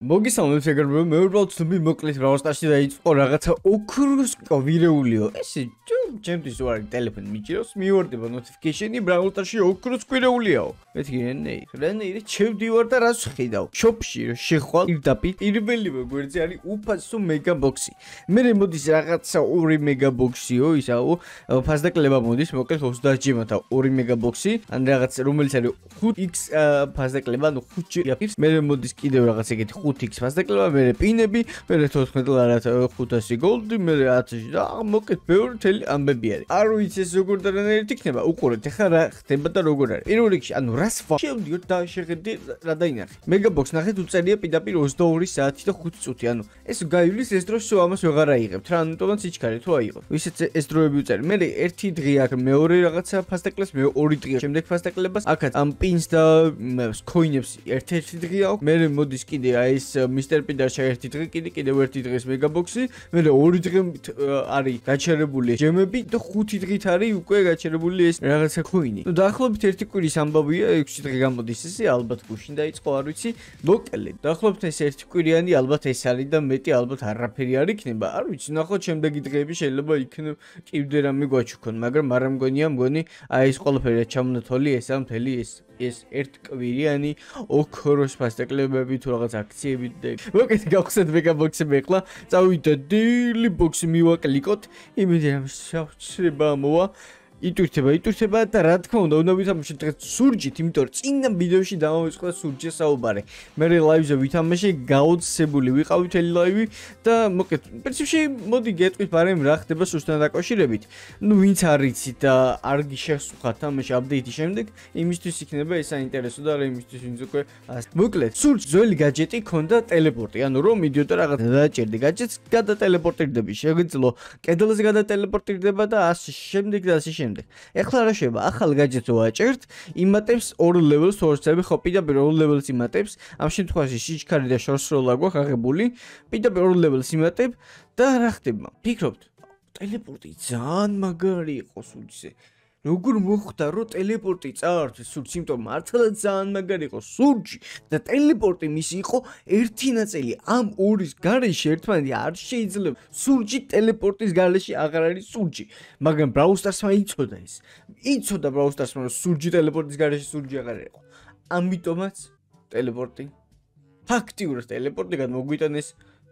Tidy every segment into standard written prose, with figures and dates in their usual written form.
მოგისალმებით ეგრევე მე უბრალოდ Noobi მოკლედ Brawl Stars-ში დაიწყო რაღაცა ოქროსკო ვირეულიო. ესე ჩემთვის უარი ტელეფონი მიჭირავს, მივარდება notification-ი Brawl Stars-ში ოქროს ვირეულიაო. მეთქი რენეირე ჩევდივარ და რას ვხედავ. შოპში შეხვალ პირდაპირ პირველივე გვერდზე არის უფასო megabox-ი. მე მოდის რაღაცა 2 megabox-იო, ისაო ფასდაკლება მოდის, მოკლედ 30 ჯემათა 2 megabox-ი, ან რაღაც რომელიც არის 5x ფასდაკლება, ანუ 5 აფირს. მე მოდის კიდევ რაღაც ეგეთი 5x ფასდაკლება, მე პინები, მე 14 ლარად 500 goldi, მე 1000 და მოკლედ ბევრი თელი ამბები არის. არ ვიცი ეს როგორ და რანაირად იქნება, უყურეთ ახლა რა ხდება და როგორ არის. პირველ რიგში, ანუ რას შევდიოთ და შეხედე რა დაინახე. megabox ნახეთ უწერია პირდაპირ 22 საათი და 5 წუთი, ანუ ეს გაივლის ეს დრო სულ ამას ვეღარ აიღებთ რა, ამიტომაც სიჩქარე თუ აიღო. ვისაც ეს დროები უწერი. მე ერთი დღე აქვს, მეორე რაღაცა ფასდაკლებს, მე 2 დღე შემდეგ ფასდაკლებას, აქაც ამ პინს და coin-ებს ერთ-ერთი დღე აქვს. მე მოდის კიდე აი ეს მისტერ პიდარჩა ერთი დღე, კიდევ ერთი დღეს megabox-ი, მე 2 დღე არის გაჩერებული ჯემები და 5 დღით არის უკვე გაჩერებული ეს რაღაცა coin-ი. ნუ დაახლოებით ერთი კვირის ამბავია, 6 დღე გამოდის ესე, ალბათ გუშინ დაიწყო, არ ვიცი. მოკლედ, დაახლოებით ეს ერთი კვირიანი ალბათ ეს არის და მეტი ალბათ არაფერი არ იქნება. არ ვიცი, ნახოთ შემდეგი დღეები შეიძლება იქნებ კიდე რამე გვაჩუქონ, მაგრამ არ მგონი აი ეს ყველაფერია ჩამონათვალი ეს ამ მთელი ეს ერთ კვირიანი ოქროს ფასდაკლებები თუ რაღაც აქციები და მოკლედ გავხსენეთ megabox-ები ახლა წავიდე daily box-ი მივაკლიკოთ იმედი რომ შევრება მოვა იტვირთება და რა თქმა უნდა ვითამაშოთ დღეს სურჯით, იმიტომ რომ წინა ვიდეოში დავამოწყდა სურჯის საუბარი. მე ლაივზე ვითამაშე, გაოცებული ვიყავი თელი ლაივი და მოკლედ პრინციპში მოდი გეტყვით, მაგრამ რა ხდება სურჯთან დაკავშირებით. ნუ ვინც არ იცით და არ გიშეხსუხათ თამაში აპდეიტის შემდეგ, იმისთვის იქნება ეს საინტერესო და რა იმისთვის ვინც უკვე მოკლედ სურჯ ძველი გაჯეტი ქონდა ტელეპორტი, ანუ რომ მიდიო და რაღაც დააჭერდი გაჯეტს, გადატელეპორტირდები, შეგიძლია კედელზე გადატელეპორტირდება და ასე შემდეგ და ასე შემდეგ. ეხლა რა შეიძლება? ახალ გაჯეტს ვაჭერთ, იმატებს 2 level-ს, თორსები ხო პირდაპირ 2 level-ს იმატებს. ამ შემთხვევაში სიჩქარე და შორსროლა გვაქვს აღებული. პირდაპირ 2 level-ს იმატებ და რა ხდება? ფიქრობთ, ტელეპორტი ძალიან მაგარი იყო სულზე. როგორ მოხდა რომ ტელეპორტი წაართვეს სურჯს, იმიტომ მართლა ძალიან მაგარი იყო სურჯი და ტელეპორტი მისი იყო ერთი ნაწილი. ამ ორის გარეშე ერთმანეთი არ შეიძლება. სურჯი ტელეპორტის გარეშე აღარ არის სურჯი. მაგრამ Brawl Stars-მა იცოდა ეს. იცოდა Brawl Stars-მა რომ სურჯი ტელეპორტის გარეშე სურჯი აღარ იყო. ამიტომაც ტელეპორტი ფაქტიურად ტელეპორტი გადმოგვიტანეს.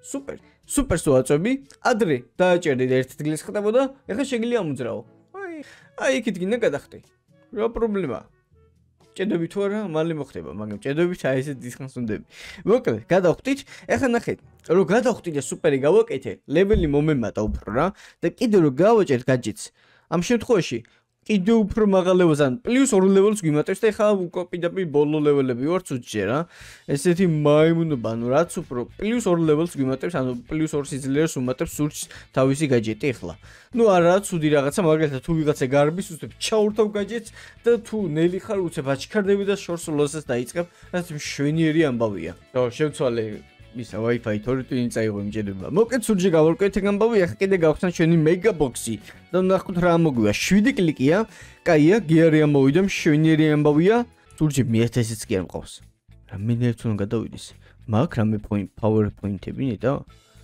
სუპერს ვაწვევი. ადრე დააჭერდი და ერთ დღეს ხდებოდა, ეხლა შეგიძლია ამოძრაო. აი იქით გინდა გადახტე. რა პრობლემაა? ჭედები თუ არა, მალე მოხდება, მაგრამ ჭედებით აი ესე დისხანს უნდები. მოკლედ, გადავხტით. ეხლა ნახეთ, რომ გადავხტით და სუპერი გავაკეთე, ლეველი მომემატა უფრო რა და კიდე რომ გავაჭერთ გაჯეტს. ამ შემთხვევაში კიდე უფრო მაღალ level-ს ან პლუს 2 level-ს გვიმატებს და ეხლა უკვე პირდაპირ ბოლო level-ები ვარ სუჯზე რა. ესეთი მაიმუნობა, ანუ რაც უფრო პლუს 2 level-ს გვიმატებს, ანუ პლუს 2 სიძლიერეს უმატებს სუჯს თავისი გაჯეტი ეხლა. ნუ არა ცუდი რაღაცა, მაგალითად თუ ვიღაცა გარბის უცებ ჩაურთავ გაჯეტს და თუ ნელი ხარ უცებ აჩქარდები და შორს ლოსას დაიწყებ, რაც მშვენიერი ამბავია. რა შევცვალე ისა Wi-Fi თორემ წაიღო იმჭირდება. მოკლედ სურჯი გავარკვეთ ეგ ამბავი, ახლა კიდე გავხსნათ ჩვენი megabox-ი. და ნახოთ რა მოგვია. 7 კლიკია. კაია, გიარი ამოვიდა, მშვენიერი ამბავია. სურჯი მე-1000-იც კი არ მყავს. რამე თუ უნდა გადავიდეს. მაგ რამე power point-ები ნეტა.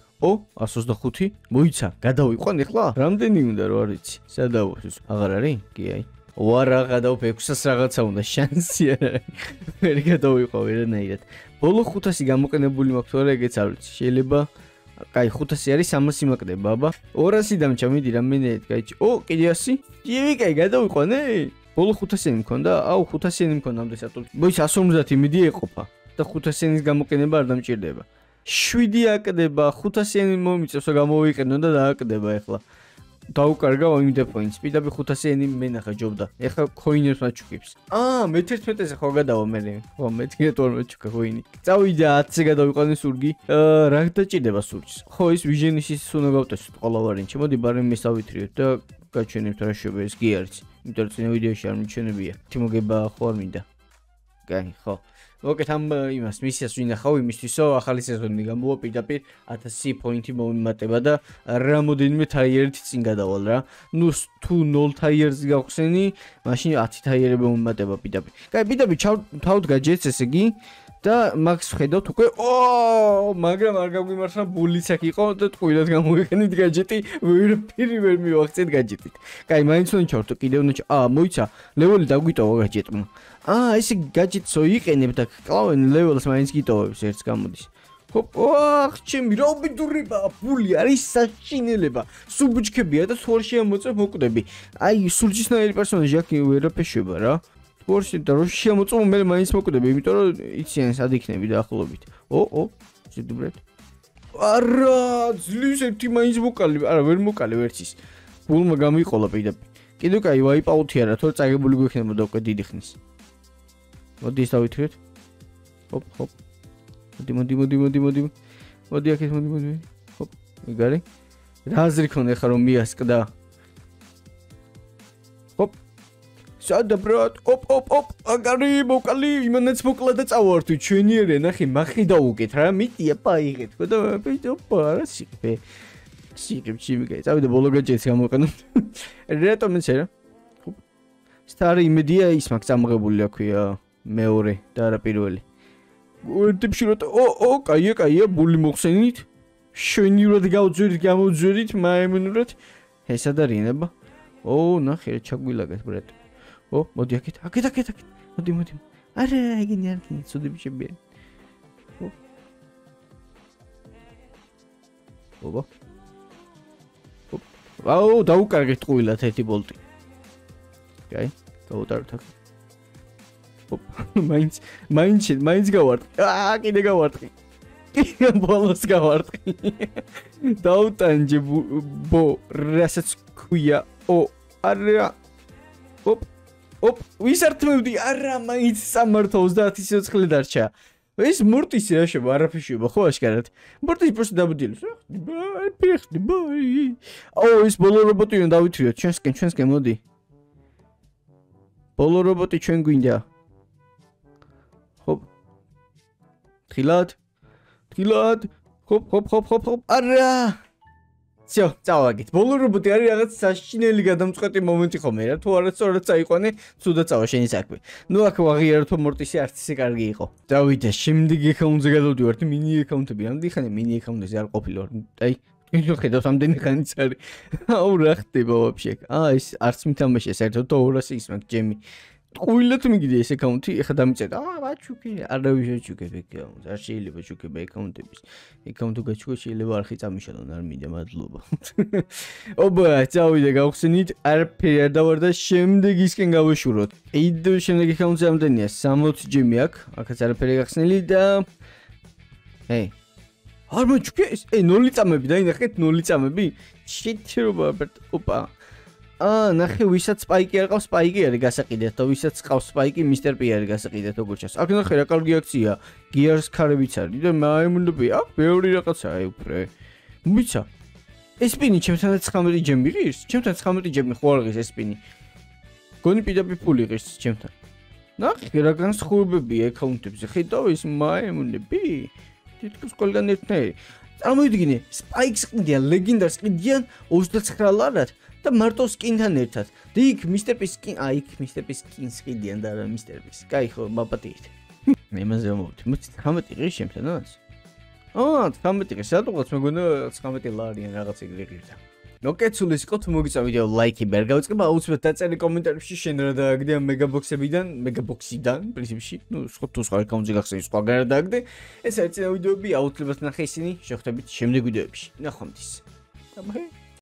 125 მოიცა, გადავიყვან ეხლა? რამდენი უნდა რა არ იცი. სადავოს აღარ არის? კი აი. ვარა გადავფე 600 რაღაცა უნდა შანსი არა. მე გადავიყვავ ერანაირად. ბოლო 500 გამოყენებული მაქვს, არა ეგეც არ ვიცი. შეიძლება კაი 500 არის 300 იმაკდება, აბა. 200 დამჭა, მიდი რამენად კაიჭი. კიდე 100? ჯივი კაი გადავიყვანე? ბოლო 500-იანი მქონდა? 500-იანი მქონდა ამდე სატოლ. მოიცა 150 მიდი ეყოფა და 500-яნის გამოყენება არ დამჭირდება. 7 აკდება, 500-იანი მომიწევს და გამოვიყენო და დააკდება ეხლა. დაუკარგავ იმ დეპოინტს, პირდაპირ 500-იანი მენახა ჯობდა. ეხლა coin-ებს მაჩუქებს. მე 11-ზე ხო გადავა მე. ხო, მე 12 მაჩუქა coin-ი. წავიდა 10-ზე გადავიყვანე სურგი. რა დაჭირდება სურჯს? ხო, ის vision-ის ის უნდა გავტესოთ ყველა ვარიანტი. მოდი ბარემ მესავითრიოთ და გაჩვენებთ რა შეიძლება ეს კი არის. იმიტომ რომ წინა ვიდეოში არ მიჩვენებია. თი მოგება ხო არ მინდა. კაი, ხო. მოკლედ ამ იმას მისიას ვინახავ იმისთვის რომ ახალი სეზონი გამოვა პირდაპირ 1000 პოინტი მომიმატება და რამოდენიმე თაიერით წინ გადავალ რა. ნუ თუ 0 თაიერს გავხსენი, მაშინ 10 თაიერები მომიმატება პირდაპირ. კაი, პირდაპირ თავად გაჯეთს ესე იგი და მაგს ხედავთ უკვე მაგრამ არ გაგვიმართლა ბულიც აქ იყო და ტყუილად გამოვიყენით გაჯეტი ვერაფერი ვერ მივახცეთ გაჯეტით. კაი, მაინც უნდა ჩავრთო კიდევ უნდა მოიცა ლეველი დაგვიტოვა გაჯეტმა. ესე გაჯეტსო იყენებ და კლავენ ლეველს მაინც გიტოვებს ერთს გამოდის. ჰოპ, ჩემი რა უბედურება, ბული არის საშინელება. სუბუჩქებია და თუ არ შეამოწევ მოკვდები. სულჯისნაირი პერსონაჟი აქ ვერაფერშება რა. Forse da roșia moțu mele mai însă cu de bimitor itsien să adicnebi de acolo. Ce dublet. Ara, zluse ti mai însă vocali, ara ver vocali versis. Bul mă gami qola pida. Კიდევ კაი ვაიპაუთი არა, თორე წაგებული გვიქნება უკვე დიდი ხნის. მოდი ის დავითხრეთ. ჰოპ. მოდი. მოდი აქეთ მოდი. ჰოპ, მიგარი. რა აზრი ქონდა ხა რომ მიასკდა. ჰოპ. სადა ბრატ, ოპ, აგარი მოკალი, იმანაც მოკლა და წავართვი, ჩვენი ერე, ნახე, მახი დაუგეთ რა, მიტია პაიღეთ, ხო და ოპა, რა სიყბე. სიყბში მიგე, წავიდე ბოლო გაჭეც გამოყენო. რატომ ეს რა? სტარი იმედია ის მაგ წამღებული აქვია, მეორე და არა პირველი. ტიპში რა, კაია, ბული მოხსენით. შვენიურად გავძვირით, გამოძვირით, მაიმუნურად. ესა და რინება. ნახე, ჩაგვილაგეთ ბრატ. მოდი აქეთ. მოდი. არა, ეგენი ცუდები შებიან. დაუკარგეთ ტყუილად ერთი ბოლტი. კაი, დავუტაროთ აქ. მაინც გავარტყი. კიდე გავარტყი. ბოლოს გავარტყი. დაუტანჯე რასაც ქვია. არა. ვისართმევდი, არა, მაინც სამართო 30 სიცოცხლე დარჩა. ეს მორტის რა შევა, არაფერი შევა, ხო აშკარად. მორტის просто დაბდილებს. ეს ბოლო რობოტი უნდა დავითრიოთ, ჩვენსკენ მოდი. ბოლო რობოტი ჩვენ გვინდა. ჰოპ. თხილად. ჰოპ. არა. всё, წავაგეთ. ბოლო რობოტი არის რაღაც საშინელი გადამწყვეტი მომენტი ხომ რა, თუ არა სწორად წაიყვანე, ცუდა წავა შენი საქმე. აქ ვაღიაროთ მორტისი არც ისე კარგი იყო. დავიდე, შემდეგი აკაუნტზე გადავდივართ, მინი აკაუნტები. ამდენი ხანი მინი აკაუნტზე არ ყოფილი ვარ. ის ხედავს ამდენი ხანიც არის. რა ხდება ვაფშე? ეს არც მითამაშია საერთოდ 200 ის მაგ ჯემი. ტყუილად მიგდი ეს აკაუნტი, ეხა დამიწერდა. ვაჩუკე, არავის შეჩუკებ აკაუნტს. არ შეიძლება ჩუკება აკაუნტების. აკაუნტი გაჩუქე შეიძლება არხი წამიშალონ, არ მინდა მადლობა. წავიდე გავხსენით, არაფერი არ დავარ და შემდეგისკენ გავეშუროთ. კიდევ შემდეგი აკაუნტზე ამდენია 60 ჯემი აქვს. აქაც არაფერი გახსნილი და არ მოჩუქეს? 0 წამები დაინახეთ 0 წამები. შეჩერობა ოპა. ნახე, ვისაც სპაიკი არ ყავს, სპაიკი არის გასაყიდეთ და ვისაც ყავს სპაიკი, მისტერ პი არის გასაყიდეთ როგორც ჩანს. აქ ნახე რა კარგი აქცია. გიარს ქარებიც არის და მაიმუნები, ბევრი რაღაცაა უფრე. მიცა. ეს სპინი ჩემთანაც 19 ჯემი ღირს? ჩემთან 19 ჯემი ხო არ ღირს ეს სპინი? გონი პიდაპი ფული ღირს ჩემთან. ნახე რა განსხვავებებია აკაუნტებზე. ხედავ ის მაიმუნები. თითქოს ყველგან ერთნაირი. წარმოვიდგინე, სპაიკს ყიდიან, ლეგენდარს ყიდიან 29 ლარად. და მარტო სკინთან ერთად. და იქ მისტერ პის სკინ, იქ მისტერ პის სკინს ყიდიან და რა მისტერ პის. კაი ხო, მაპატიეთ. იმაზე მოვთ. 19 ღირს შემთანაც? 19 ღირს, რატომღაც მეგონა 19 ლარიან რაღაც ეგრე ღირდა. კეცულის იყო თუ მოგიწვა ვიდეო ლაიქი ვერ გავიწყება, აუცილებლად დაწერი კომენტარებში შენ რა დააგდე ამ მეგაბოქსიდან, პრინციპში, თუ სხვა აკაუნტზე გახსენე სხვა გარ დააგდე. ეს არის წინა ვიდეოები, აუცილებლად ნახე ისინი, შევხვდებით შემდეგ ვიდეოებში. ნახვამდის.